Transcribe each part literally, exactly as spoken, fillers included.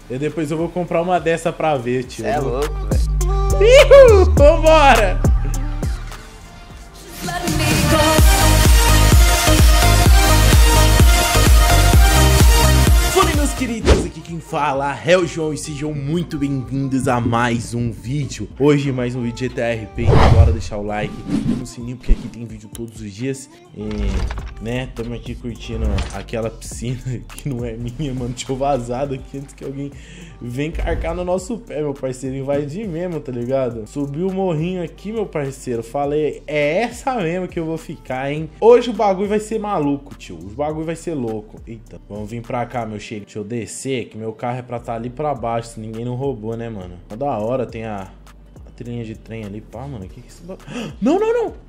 E depois eu vou comprar uma dessa pra ver, tio. Cê é louco, velho. Ihu! Vambora! Fala, meus queridos, aqui quem fala é o João e sejam muito bem-vindos a mais um vídeo. Hoje mais um vídeo de G T A R P, bora deixar o like no sininho porque aqui tem vídeo todos os dias. E, né, tamo aqui curtindo aquela piscina que não é minha, mano. Deixa eu vazar daqui antes que alguém venha carcar no nosso pé, meu parceiro. Invadir mesmo, tá ligado? Subiu o morrinho aqui, meu parceiro. Falei, é essa mesmo que eu vou ficar, hein? Hoje o bagulho vai ser maluco, tio. O bagulho vai ser louco. Eita, vamos vir pra cá, meu cheiro. Deixa eu descer, que meu carro é pra estar ali pra baixo, se ninguém não roubou, né, mano? Da hora, tem a, a trilhinha de trem ali. Pá, mano, o que que isso... Não, não, não!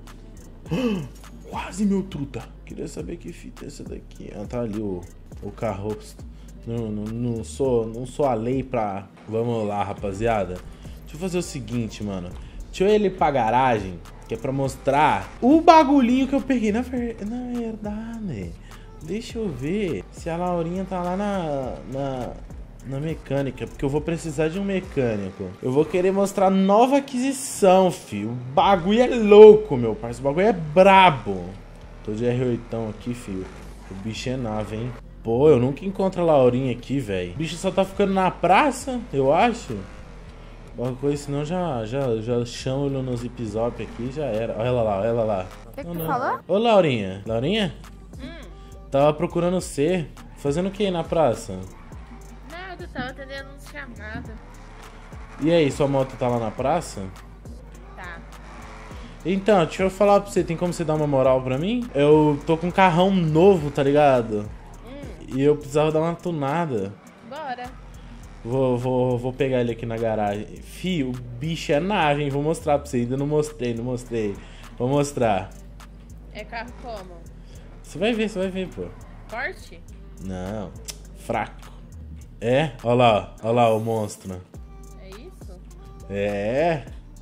Quase, meu truta. Queria saber que fita é essa daqui. Ah, tá ali o, o carro. Não, não, não, sou, não sou a lei pra... Vamos lá, rapaziada. Deixa eu fazer o seguinte, mano. Deixa eu ir ali pra garagem, que é pra mostrar o bagulhinho que eu peguei. Na, ver... na verdade... Deixa eu ver se a Laurinha tá lá na, na, na mecânica, porque eu vou precisar de um mecânico. Eu vou querer mostrar nova aquisição, filho. O bagulho é louco, meu parceiro. O bagulho é brabo. Tô de R oito aqui, filho. O bicho é nave, hein? Pô, eu nunca encontro a Laurinha aqui, velho. O bicho só tá ficando na praça, eu acho. Qualquer coisa, senão já, já, já chamo ele no zip zop aqui, já era. Olha ela lá, olha ela lá. O que, que tu falou? Ô, Laurinha. Laurinha? Hum. Tava procurando você. Fazendo o que aí na praça? Nada, tava atendendo uns chamados. E aí, sua moto tá lá na praça? Tá. Então, deixa eu falar pra você, tem como você dar uma moral pra mim? Eu tô com um carrão novo, tá ligado? Hum. E eu precisava dar uma tunada. Bora. Vou, vou, vou pegar ele aqui na garagem. Fio, o bicho é nave, hein? Vou mostrar pra você. Ainda não mostrei, não mostrei. Vou mostrar. É carro como? Você vai ver, você vai ver, pô. Forte? Não, fraco. É? Olha lá, olha lá o monstro. É isso? É.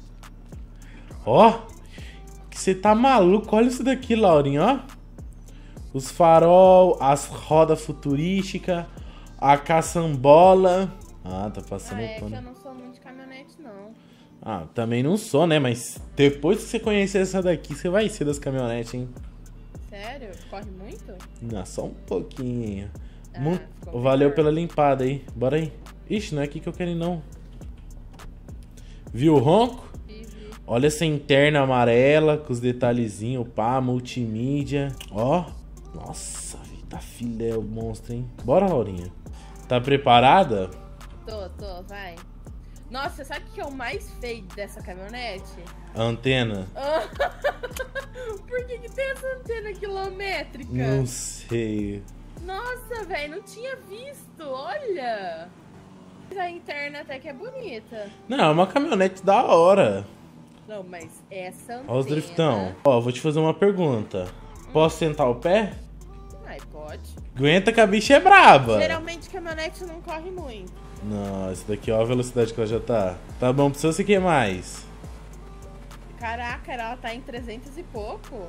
Ó, que você tá maluco. Olha isso daqui, Laurinha, ó. Os farol, as rodas futurísticas, a caçambola. Ah, tá passando Ah, é o pano. que eu não sou muito de caminhonete, não. Ah, também não sou, né? Mas depois que você conhecer essa daqui, você vai ser das caminhonetes, hein? Sério? Corre muito? Não, só um pouquinho. Ah, Mu- ficou Valeu melhor. pela limpada aí. Bora aí. Ixi, não é aqui que eu quero ir, não. Viu o ronco? Vi, vi. Olha essa interna amarela com os detalhezinhos, pá, multimídia. Ó. Nossa, tá filé o monstro, hein? Bora, Laurinha. Tá preparada? Tô, tô, vai. Nossa, sabe o que é o mais feio dessa caminhonete? A antena? Por que que tem essa antena quilométrica? Não sei. Nossa, velho, não tinha visto, olha. A interna até que é bonita. Não, é uma caminhonete da hora. Não, mas essa antena... Ó os driftão. Ó, vou te fazer uma pergunta. Posso sentar o pé? Ai, pode. Aguenta que a bicha é braba. Geralmente caminhonete não corre muito. Não, esse daqui, ó a velocidade que ela já tá. Tá bom, precisa você quer mais? Caraca, ela tá em trezentos e pouco.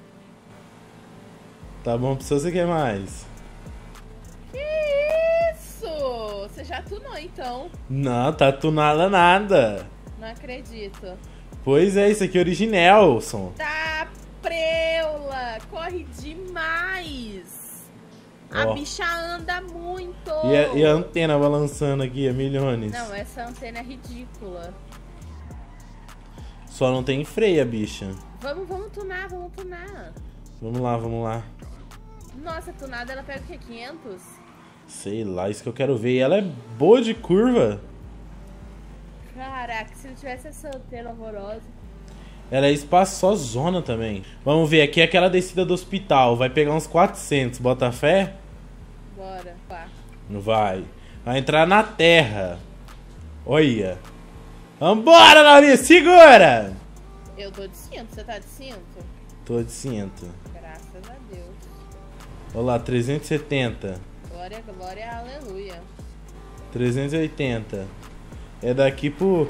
Tá bom, precisa você quer mais? Que isso? Você já tunou, então. Não, tá tunada nada. Não acredito. Pois é, isso aqui é originelson. Tá preula, corre demais. A Ó. bicha anda muito. E a, e a antena balançando aqui, a milhões. Não, essa antena é ridícula. Só não tem freio, a bicha. Vamos, vamos tunar, vamos tunar. Vamos lá, vamos lá. Nossa, tunada ela pega o quê? quinhentos? Sei lá, isso que eu quero ver. E ela é boa de curva. Caraca, se não tivesse essa antena horrorosa. Ela é espaçosona também. Vamos ver, aqui é aquela descida do hospital. Vai pegar uns quatrocentos, bota fé? Bora, pá. Não vai. Vai entrar na terra. Olha. Vambora, Laurinha, segura! Eu tô de cinto, você tá de cinto? Tô de cinto. Graças a Deus. Olha lá, trezentos e setenta. Glória, glória, aleluia. trezentos e oitenta. É daqui pro...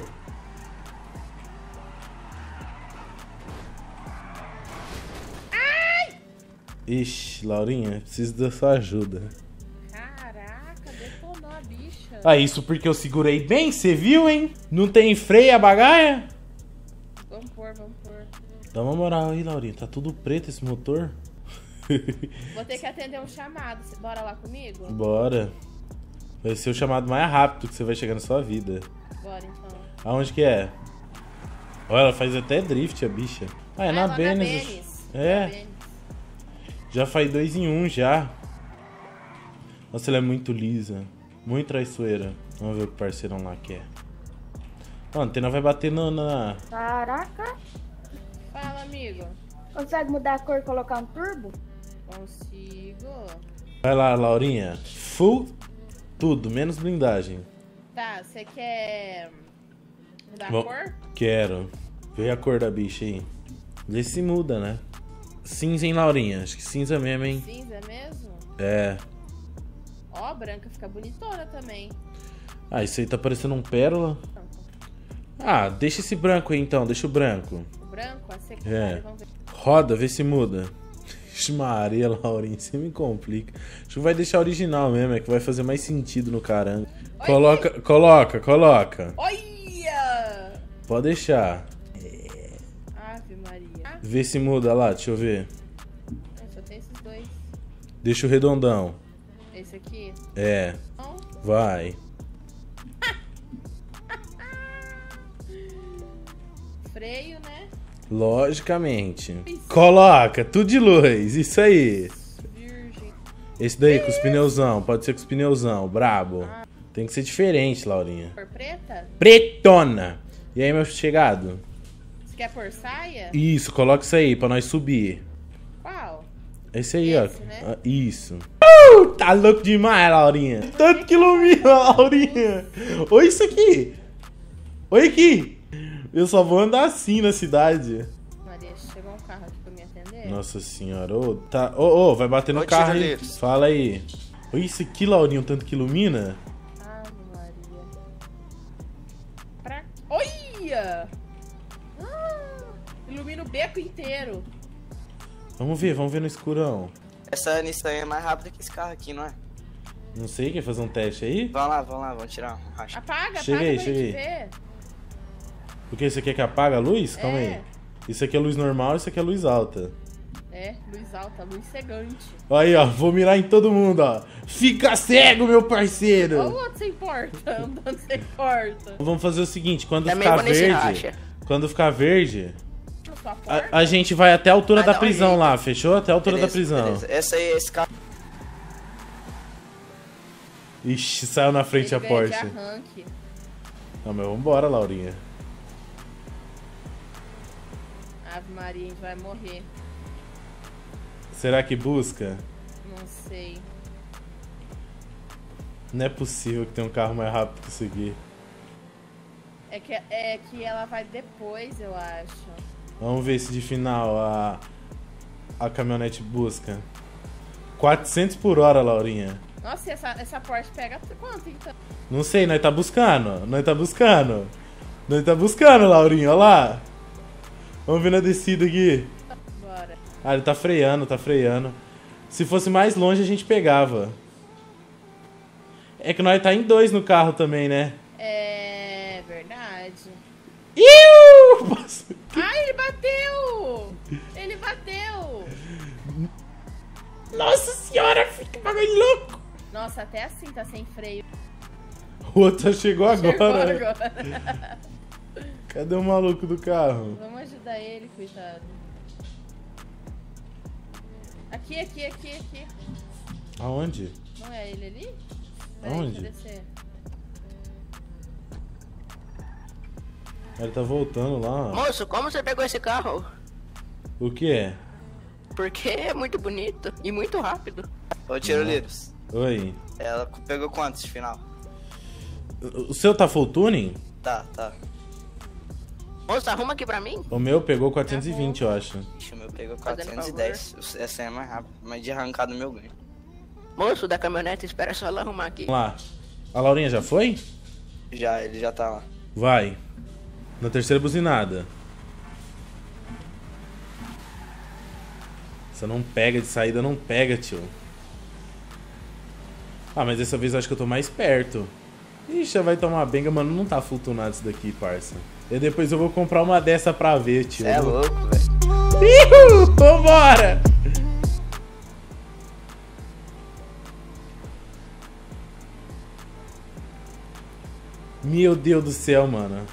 Ixi, Laurinha, preciso da sua ajuda. Caraca, detonou a bicha. Ah, isso porque eu segurei bem, você viu, hein? Não tem freio a bagaia? Vamos pôr, vamos pôr. Dá uma moral aí, Laurinha. Tá tudo preto esse motor. Vou ter que atender um chamado. Você bora lá comigo? Bora. Vai ser o chamado mais rápido que você vai chegar na sua vida. Bora, então. Aonde que é? Olha, ela faz até drift, a bicha. Ah, é Ah, na lá Benes. Benes. É. Na Benes. Já faz dois em um, já. Nossa, ela é muito lisa. Muito traiçoeira. Vamos ver o que o parceirão lá quer. Ó, a antena vai bater no, na... Caraca. Fala, amigo. Consegue mudar a cor e colocar um turbo? Consigo. Vai lá, Laurinha. Full tudo, menos blindagem. Tá, você quer mudar a Bom, cor? quero. Vê a cor da bicha aí. Vê se muda, né? Cinza, hein, Laurinha? Acho que cinza mesmo, hein? Cinza mesmo? É. Ó, branca fica bonitona também. Ah, isso aí tá parecendo um pérola. Ah, deixa esse branco aí então, deixa o branco. O branco, a seca. É. Vamos ver. Roda, vê se muda. Ixi, Maria, Laurinha, você me complica. Acho que vai deixar original mesmo, é que vai fazer mais sentido no caramba. Oi, Coloca, coloca, coloca. Olha! Pode deixar. Ave Maria. Ah, Vê se muda lá, deixa eu ver. só tem esses dois. Deixa o redondão. Esse aqui. É, Não. vai. Freio, né? Logicamente. Coloca, tudo de luz, isso aí. Virgem. Esse daí com os pneuzão, pode ser com os pneuzão, brabo. Tem que ser diferente, Laurinha. Cor preta? Pretona. E aí, meu chegado? Você quer por saia? Isso, coloca isso aí pra nós subir. Qual? Esse aí, Esse, ó. né? Ah, isso. Uh, tá louco demais, Laurinha. Tanto que ilumina, Laurinha. Oi, isso aqui. Oi, aqui. Eu só vou andar assim na cidade. Maria, chegou um carro aqui pra me atender? Nossa senhora. Ô, tá... ô, ô, vai bater no Ô, carro aí. tiroleiros. Fala aí. Oi, isso aqui, Laurinha, o tanto que ilumina. Ave Maria. Pra... Olha! Ah, ilumina o beco inteiro. Vamos ver, vamos ver no escurão. Essa Nissan é mais rápida que esse carro aqui, não é? Não sei, quer fazer um teste aí? Vamos lá, vamos lá, vamos tirar um racha. Apaga, Cheguei, apaga pra cheguei. gente ver. O que? Isso aqui é que apaga a luz? Calma É. aí. Isso aqui é luz normal, isso aqui é luz alta. É, luz alta, luz cegante. Aí, ó, vou mirar em todo mundo, ó. Fica cego, meu parceiro! Olha o outro sem porta, andando sem porta. Vamos fazer o seguinte, quando Também ficar vou nesse verde, racha. quando ficar verde, Na sua porta? a, a gente vai até a altura Ah, da dá um prisão jeito. lá, fechou? Até a altura Beleza, da prisão. beleza. Essa aí, esse carro. Ixi, saiu na frente Ele a ganha de Porsche. arranque. Não, mas vambora, Laurinha. Ave Maria, a gente vai morrer. Será que busca? Não sei. Não é possível que tenha um carro mais rápido que isso aqui. É que, é que ela vai depois, eu acho. Vamos ver se de final a, a caminhonete busca. quatrocentos por hora, Laurinha. Nossa, e essa, essa Porsche pega quanto, então? Não sei, nós tá buscando. Nós tá buscando. Nós tá buscando, Laurinha, olha lá. Vamos ver na descida aqui. Bora. Ah, ele tá freando, tá freando. Se fosse mais longe, a gente pegava. É que nós tá em dois no carro também, né? É verdade. Iu! Ai, ele bateu! Ele bateu! Nossa senhora, fica bagulho louco. Nossa, até assim tá sem freio. O outro chegou agora. Chegou agora. Cadê o maluco do carro? Vamos ajudar ele, coitado. Aqui, aqui, aqui, aqui. Aonde? Não é ele ali? Peraí, Aonde? deixa eu descer. Ele tá voltando lá. ó. Moço, como você pegou esse carro? O que é? Porque é muito bonito e muito rápido. Ô, tiroleiros. Oi. Ela pegou quantos de final? O o seu tá full tuning? Tá, tá. Moço, arruma aqui pra mim. O meu pegou quatrocentos e vinte, eu acho. Ixi, o meu pegou Fazendo quatrocentos e dez. Essa aí é mais rápida, mas de arrancada o meu ganho. Moço da caminhonete, espera só ela arrumar aqui. Vamos lá. A Laurinha já foi? Já, ele já tá lá. Vai. Na terceira buzinada. Você não pega de saída, não pega, tio. Ah, mas dessa vez eu acho que eu tô mais perto. Ixi, vai tomar benga, mano. Não tá flutunado isso daqui, parça. E depois eu vou comprar uma dessa pra ver, tio. Você é louco, velho. Ihu, vambora! Meu Deus do céu, mano.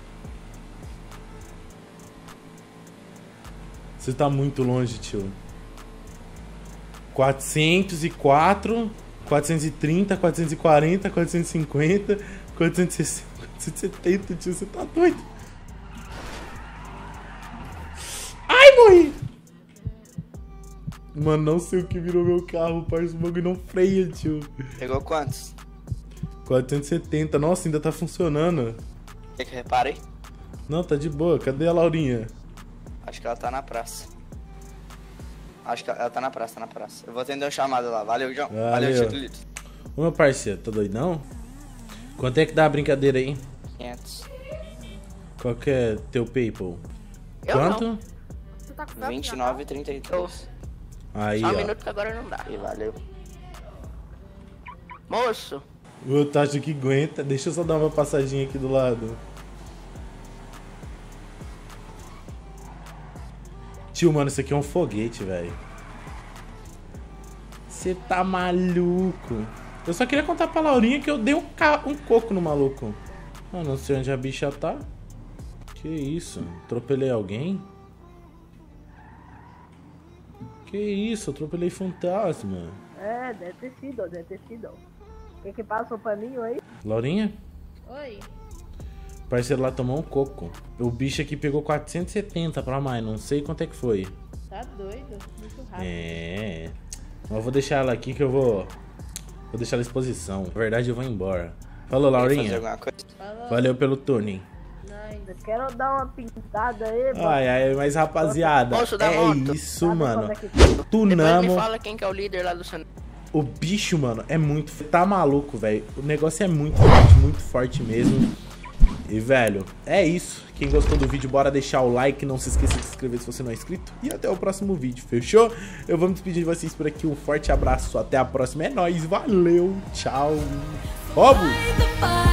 Você tá muito longe, tio. quatrocentos e quatro, quatrocentos e trinta, quatrocentos e quarenta, quatrocentos e cinquenta, quatrocentos e sessenta, quatrocentos e setenta, tio. Você tá doido? Ai, morri! Mano, não sei o que virou meu carro, parça. O bagulho não freia, tio. Pegou quantos? quatrocentos e setenta. Nossa, ainda tá funcionando. Quer que repare? Não, tá de boa. Cadê a Laurinha? Acho que ela tá na praça. Acho que ela tá na praça, tá na praça. Eu vou atender um chamado lá. Valeu, João. Valeu. Valeu, Titulito. Ô, meu parceiro, tá doidão? Quanto é que dá a brincadeira aí? quinhentos. Qual que é teu PayPal? Eu Quanto? não. Tu tá com fome, vinte e já nove e trinta e três. Aí, Só um ó. minuto que agora não dá. E valeu. Moço, O Tacho que aguenta. Deixa eu só dar uma passadinha aqui do lado. Tio, mano, isso aqui é um foguete, velho. Você tá maluco. Eu só queria contar pra Laurinha que eu dei um, ca... um coco no maluco. Ah, não sei onde a bicha tá. Que isso? Atropelei alguém? Que isso? Atropelei fantasma. É, deve ter sido, deve ter sido. O que que passa o paninho aí? Laurinha? Oi. O parceiro lá tomou um coco. O bicho aqui pegou quatrocentos e setenta pra mais, não sei quanto é que foi. Tá doido? Muito rápido. É. Mas eu vou deixar ela aqui que eu vou. Vou deixar ela à exposição. Na verdade, eu vou embora. Falou, Quer fazer Laurinha. alguma coisa? Falou. Valeu pelo tuning. Nice. Eu quero dar uma pintada aí, mano. Ai, ai, mas rapaziada, Moço da é moto. isso, Sabe mano. quando é que- depois me Tunamos. fala quem que é o líder lá do San... O bicho, mano, é muito. Tá maluco, velho. O negócio é muito forte, muito forte mesmo. E, velho, é isso. Quem gostou do vídeo, bora deixar o like. Não se esqueça de se inscrever se você não é inscrito. E até o próximo vídeo, fechou? Eu vou me despedir de vocês por aqui. Um forte abraço. Até a próxima. É nóis. Valeu. Tchau. Óbvio.